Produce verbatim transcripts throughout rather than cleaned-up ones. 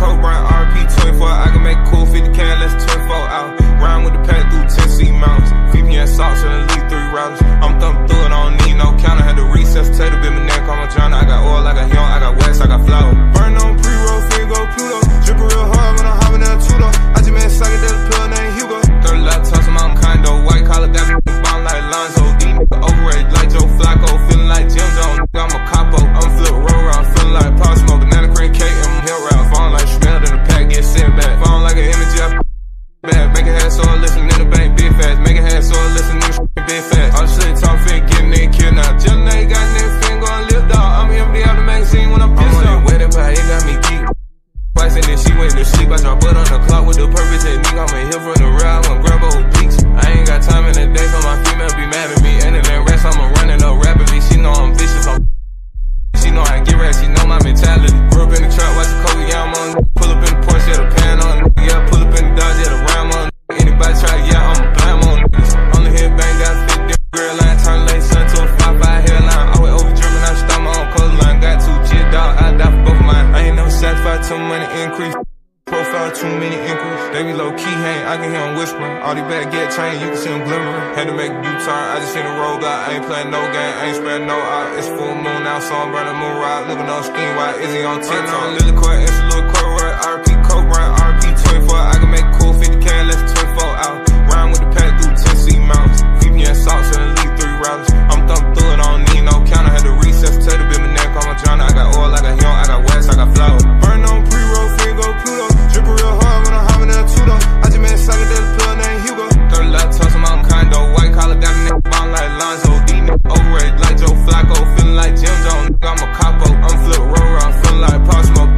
coke, run R P twenty-four. I can make cool fifty K less twenty-four out. Round with the pack through ten C mountains. V P N salts and elite three routers. I'm thumping through it, I don't need no counter. Had to resuscitate a bit, my neck on my John. I got oil, I got young, I got west, I got flour. Burn on pre-roll, finger go Pluto. Drippin' real hard when I'm hopping down Tudo. I just made a psychedelic pill named Hugo. thirty laptops, I'm out kind of white collar. Got me bomb like Lonzo. D nigga overrated like Joe Flacco. Feeling like Jim Jones, I'm a capo. I'm flip roll around, feeling like Pop Smoke. Banana cream cake and hill round. Falling like smelled in the pack, get sent back. Falling like an image, I bad. Make a head so I listen in the bank, big fast. Make a head so I listen in the big fast. All shit talk fit, getting nigga killed now. Just now you got nigga finger on lip dog. I'm here to be out the magazine when I'm pissed off. Wedding pie, it got me geek. Twice and then she went to sleep. I drop butt on the clock with the perfect technique. I'm a hill from the real, I wanna grab old peaks. I ain't got time in the day for my female be mad at me. And then that rest, I'ma run it up rapidly. She know I'm vicious, I'm she know I get rest, she know my mentality. Grew up in the trap, watch the Kobe, yeah, I'm on. Pull up in the Porsche, yeah, the pan on. Yeah, pull up in the Dodge, yeah, the Ram on. Anybody try, yeah, I'm a blam on niggas. On the head bang, got fit dip, girl line, turn late, sun to a five five hairline. Always over dripping, I start my own coastline. Got two G dog, I die for both of mine. I ain't never satisfied till money increase. Profile too many inquiries. They be low key hang, I can hear them whispering. All these bad get chained, you can see them glimmering. Had to make a U-turn, I just seen a roll out. I ain't playing no game, I ain't spreading no out. It's full moon now, so I'm burning moon ride. Living on scheme, why is he on ten? On Lily Court, it's a little court, right? R P coke, run R P twenty-four. I can make cool fifty K less twenty-four out. Round with the pack through ten C mountains. V P N salts and elite three routers. I'm thumping through it, I don't need no counter. Had to resuscitate a bit, my neck on my John. I got oil, I got young, I got west, I got flour. Burn on pre-roll, finger go Pluto. Drippin' real hard when I'm hopping down Tudo. I just made a psychedelic pill named Hugo. thirty laptops, I'm out kind of white collar. Got a nigga bomb like Lonzo. D nigga overrated like Joe Flacco. Feeling like Jim Jones, I'm a capo. I'm flip roll around, feeling like Pop Smoke.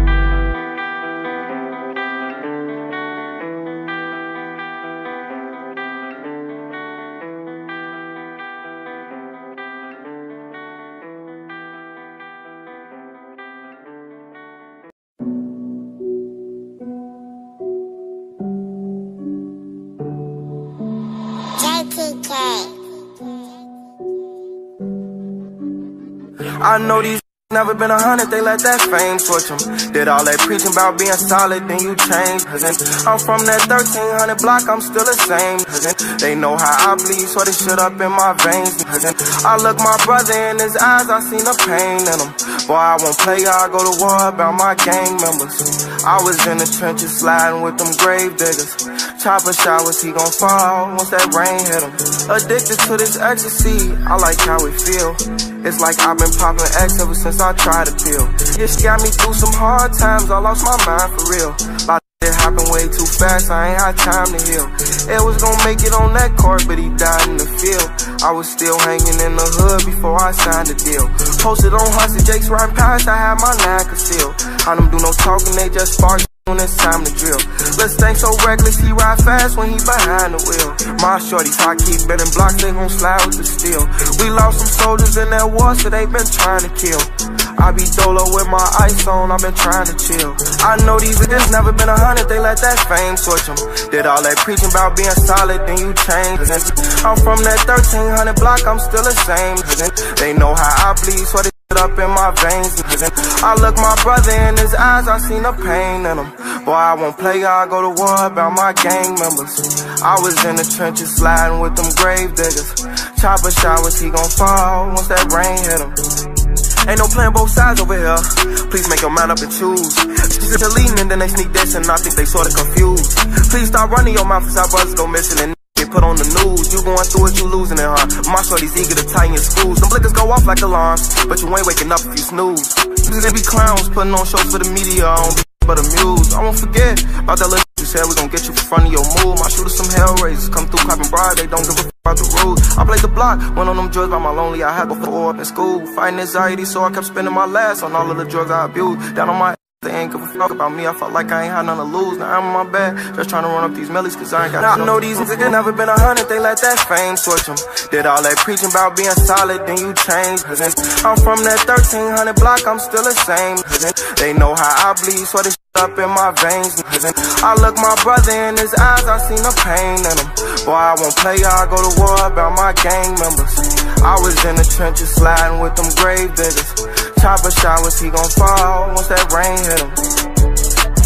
I know these never been a hundred, they let that fame torch them. Did all that preaching about being solid, then you changed. I'm from that thirteen hundred block, I'm still the same. They know how I bleed, so they shit up in my veins. I look my brother in his eyes, I seen the pain in him. Boy, I won't play, I go to war about my gang members. I was in the trenches sliding with them grave diggers. Chopper showers, he gon' fall once that rain hit him. Addicted to this ecstasy, I like how it feel. It's like I've been popping X ever since I tried to peel. This got me through some hard times, I lost my mind for real. Lot of shit happened way too fast, I ain't had time to heal. It was gonna make it on that court, but he died in the field. I was still hanging in the hood before I signed the deal. Posted on Hustle, Jake's right past, I had my nine concealed. I don't do no talking, they just spark when it's time to drill. Let's think so reckless, he ride fast when he behind the wheel. My shorties, I keep betting blocks, they gon' slide with the steel. We lost some soldiers in that war, so they been trying to kill. I be dolo with my ice on, I've been trying to chill. I know these niggas never been a hundred, they let that fame torch them. Did all that preaching about being solid, then you changed. I'm from that thirteen hundred block, I'm still the same. They know how I bleed, so they up in my veins. I look my brother in his eyes, I seen the pain in him. Boy, I won't play, I go to war about my gang members. I was in the trenches sliding with them grave diggers. Chopper showers, he gon' fall once that rain hit him. Ain't no playing both sides over here. Please make your mind up and choose. Just leading and then they sneak this and I think they sorta confused. Please stop running your mouth as our brothers go missing and get put on the news. You going through it, you losing it, huh? My shorty's eager to tie your screws. Them blickers go off like alarms, but you ain't waking up if you snooze. They be clowns putting on shows for the media, I don't be but amused. I won't forget about that little you said we gon' get you for front of your move. My shooters some hellraisers, come through clapping broad, they don't give a f about the rules. I played the block, went on them drugs by my lonely, I had before up in school. Fighting anxiety, so I kept spending my last on all of the drugs I abused. Down on my they ain't give a fuck about me, I felt like I ain't had nothing to lose. Now I'm on my bed, just trying to run up these millies, cause I ain't got. Now I know these niggas never been a hundred, they let that fame torch them. Did all that preaching about being solid, then you changed. I'm from that thirteen hundred block, I'm still the same. They know how I bleed, so they up in my veins. I look my brother in his eyes, I seen the pain in him. Boy, I won't play, I go to war about my gang members. I was in the trenches sliding with them grave diggers. Chopper showers, he gon' fall once that rain hit him.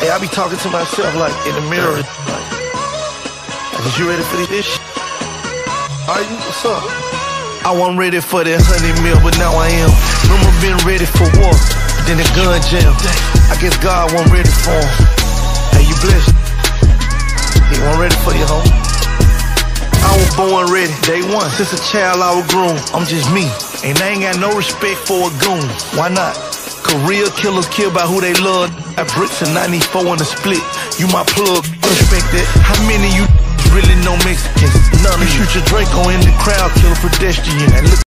Hey, I be talking to myself like in the mirror. Like, like is you ready for this shit? Are you? What's up? I wasn't ready for that hundred mil, but now I am. Remember being ready for war, then the gun jam. I guess God wasn't ready for him. Hey, you blessed. He wasn't ready for you, homie. I was born ready, day one. Since a child I was groomed. I'm just me, and I ain't got no respect for a goon. Why not? Cause real killers kill by who they love. I bricks in ninety-four in the split. You my plug, respect that. How many you really know Mexicans? None of you. Shoot your Draco in the crowd, kill a pedestrian. And look